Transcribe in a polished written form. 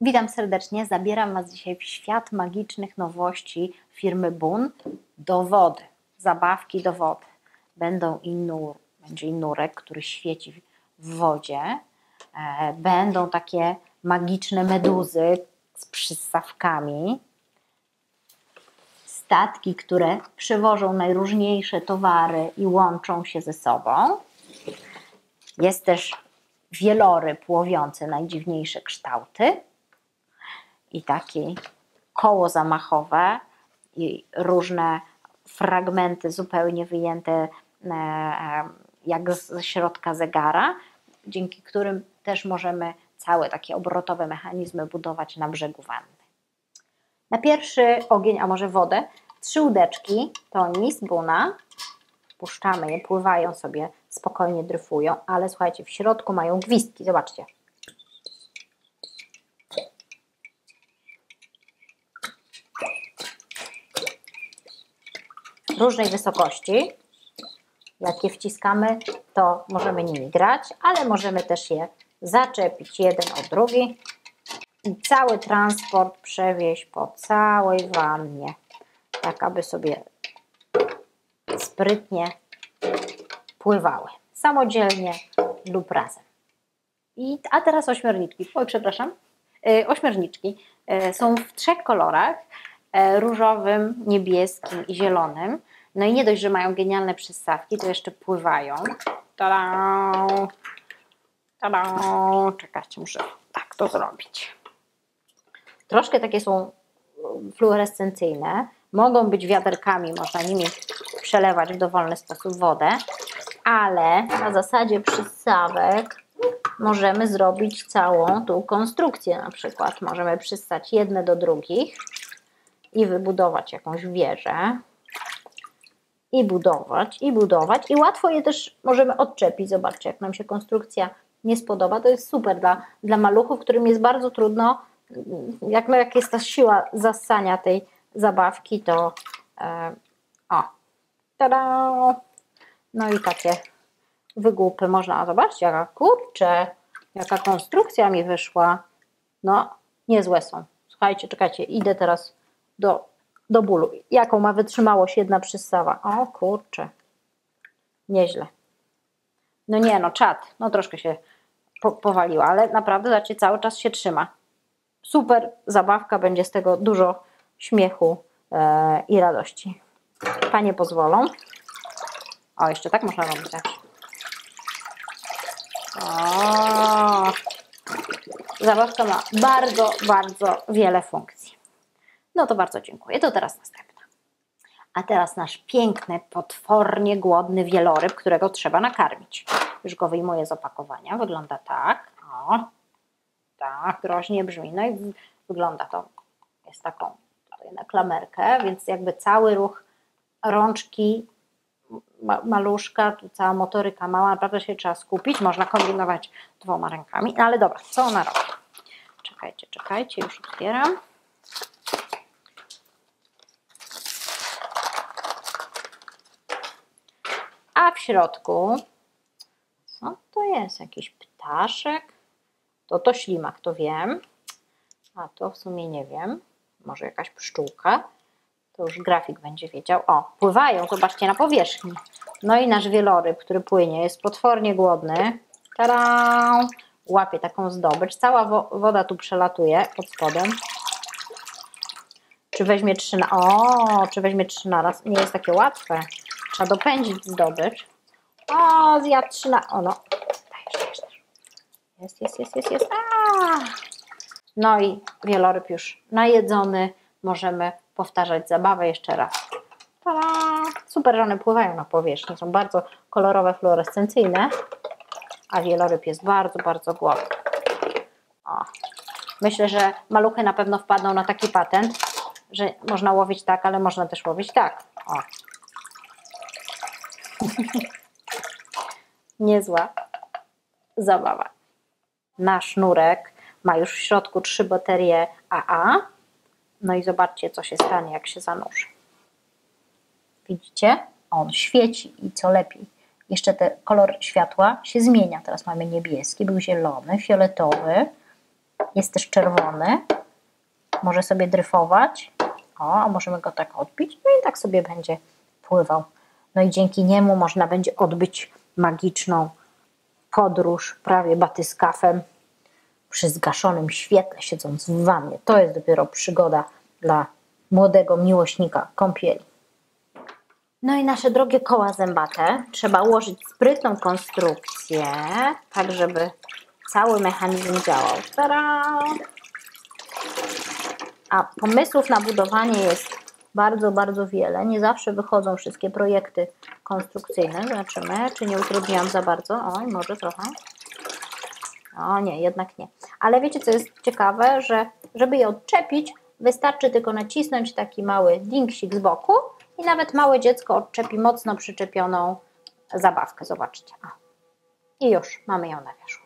Witam serdecznie, zabieram Was dzisiaj w świat magicznych nowości firmy Boon do wody, zabawki do wody. Będzie i nurek, który świeci w wodzie, będą takie magiczne meduzy z przystawkami, statki, które przywożą najróżniejsze towary i łączą się ze sobą. Jest też wieloryb łowiący najdziwniejsze kształty i takie koło zamachowe i różne fragmenty zupełnie wyjęte jak ze środka zegara, dzięki którym też możemy całe takie obrotowe mechanizmy budować na brzegu wanny. Na pierwszy ogień, a może wodę, 3 łódeczki Toni z Boona. Puszczamy je, pływają sobie, spokojnie dryfują, ale słuchajcie, w środku mają gwizdki, zobaczcie. Różnej wysokości. Jak je wciskamy, to możemy nimi grać, ale możemy też je zaczepić jeden o drugi i cały transport przewieźć po całej wannie, tak aby sobie sprytnie pływały, samodzielnie lub razem. A teraz ośmiorniczki. Ośmiorniczki są w 3 kolorach, różowym, niebieskim i zielonym. No i nie dość, że mają genialne przystawki, to jeszcze pływają. Tada! Tada! Czekajcie, muszę tak to zrobić. Troszkę takie są fluorescencyjne. Mogą być wiaderkami, można nimi przelewać w dowolny sposób wodę, ale na zasadzie przystawek możemy zrobić całą tą konstrukcję na przykład. Możemy przystać jedne do drugich i wybudować jakąś wieżę. I budować, i budować. I łatwo je też możemy odczepić. Zobaczcie, jak nam się konstrukcja nie spodoba. To jest super dla maluchów, którym jest bardzo trudno. Jak jest ta siła zassania tej zabawki, to tada! No i takie wygłupy można. Zobaczcie, jaka konstrukcja mi wyszła. No, niezłe są. Słuchajcie, czekajcie, idę teraz do bólu. Jaką ma wytrzymałość jedna przystawa? O kurczę, nieźle. No nie, no czad, no troszkę się powaliła, ale naprawdę, zobaczcie, cały czas się trzyma. Super zabawka, będzie z tego dużo śmiechu i radości. Panie pozwolą. O, jeszcze tak można robić. O, zabawka ma bardzo, bardzo wiele funkcji. No to bardzo dziękuję. To teraz następna. A teraz nasz piękny, potwornie głodny wieloryb, którego trzeba nakarmić. Już go wyjmuję z opakowania. Wygląda tak. O, tak, groźnie brzmi. No i wygląda to, jest taką tutaj na klamerkę, więc jakby cały ruch rączki maluszka, tu cała motoryka mała, naprawdę się trzeba skupić. Można kombinować 2 rękami. No ale dobra, co ona robi? Czekajcie, już otwieram. A w środku, co to jest? Jakiś ptaszek? To ślimak, to wiem. A to w sumie nie wiem. Może jakaś pszczółka. To już grafik będzie wiedział. O, pływają, zobaczcie, na powierzchni. No i nasz wieloryb, który płynie, jest potwornie głodny. Tada! Łapie taką zdobycz. Cała woda tu przelatuje pod spodem. Czy weźmie 3 naraz? Nie jest takie łatwe. Trzeba dopędzić zdobycz. O, zjadł 3 na... O, no. Jest. No i wieloryb już najedzony. Możemy powtarzać zabawę jeszcze raz. Tada! Super, że one pływają na powierzchni. Są bardzo kolorowe, fluorescencyjne. A wieloryb jest bardzo, bardzo głodny. O. Myślę, że maluchy na pewno wpadną na taki patent, że można łowić tak, ale można też łowić tak. O. Niezła zabawa. Nasz nurek ma już w środku 3 baterie AA. No i zobaczcie, co się stanie, jak się zanurzy. Widzicie? On świeci i co lepiej. Jeszcze ten kolor światła się zmienia. Teraz mamy niebieski, był zielony, fioletowy. Jest też czerwony. Może sobie dryfować. O, a możemy go tak odbić. No i tak sobie będzie pływał. No i dzięki niemu można będzie odbyć magiczną podróż prawie batyskafem przy zgaszonym świetle, siedząc w wannie. To jest dopiero przygoda dla młodego miłośnika kąpieli. No i nasze drogie koła zębate trzeba ułożyć sprytną konstrukcję, tak żeby cały mechanizm działał. Tada! A pomysłów na budowanie jest bardzo, bardzo wiele. Nie zawsze wychodzą wszystkie projekty konstrukcyjne. Zobaczymy, czy nie utrudniłam za bardzo. Oj, może trochę. O nie, jednak nie. Ale wiecie, co jest ciekawe, że żeby je odczepić, wystarczy tylko nacisnąć taki mały dinksik z boku i nawet małe dziecko odczepi mocno przyczepioną zabawkę. Zobaczcie. O. I już mamy ją na wierzchu.